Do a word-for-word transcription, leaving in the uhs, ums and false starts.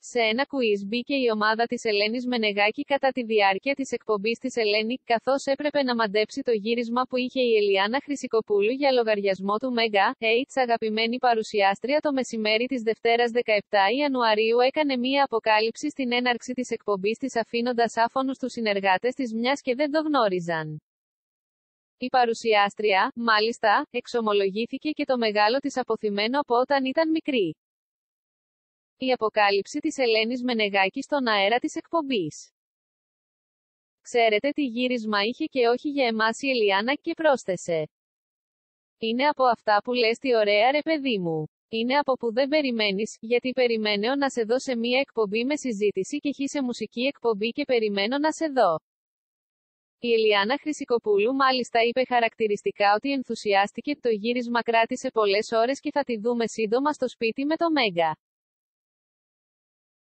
Σε ένα κουίζ μπήκε η ομάδα της Ελένης Μενεγάκη κατά τη διάρκεια της εκπομπής της Ελένη, καθώς έπρεπε να μαντέψει το γύρισμα που είχε η Ελιάνα Χρυσικοπούλου για λογαριασμό του Μέγκα. H, αγαπημένη παρουσιάστρια, το μεσημέρι της Δευτέρας δεκαεπτά Ιανουαρίου έκανε μία αποκάλυψη στην έναρξη της εκπομπής της, αφήνοντας άφωνους τους συνεργάτες της, μιας και δεν το γνώριζαν. Η παρουσιάστρια, μάλιστα, εξομολογήθηκε και το μεγάλο της αποθυμένο από όταν ήταν μικρή. Η αποκάλυψη της Ελένης Μενεγάκη στον αέρα της εκπομπής. Ξέρετε τι γύρισμα είχε και όχι για εμάς η Ελιάνα, και πρόσθεσε. Είναι από αυτά που λες τι ωραία ρε παιδί μου. Είναι από που δεν περιμένεις, γιατί περιμένω να σε δω σε μία εκπομπή με συζήτηση και χει σε μουσική εκπομπή και περιμένω να σε δω. Η Ελιάνα Χρυσικοπούλου μάλιστα είπε χαρακτηριστικά ότι ενθουσιάστηκε, το γύρισμα κράτησε πολλές ώρες και θα τη δούμε σύντομα στο σπίτι με το Μέγκα.